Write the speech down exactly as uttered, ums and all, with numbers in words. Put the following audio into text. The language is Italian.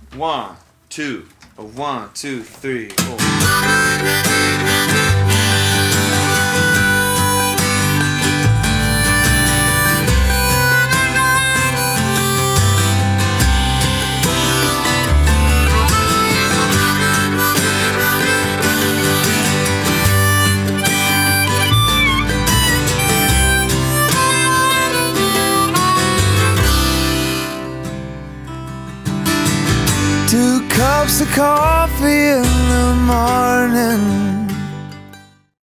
One, two, a one, two, three, four. Two cups of coffee in the morning,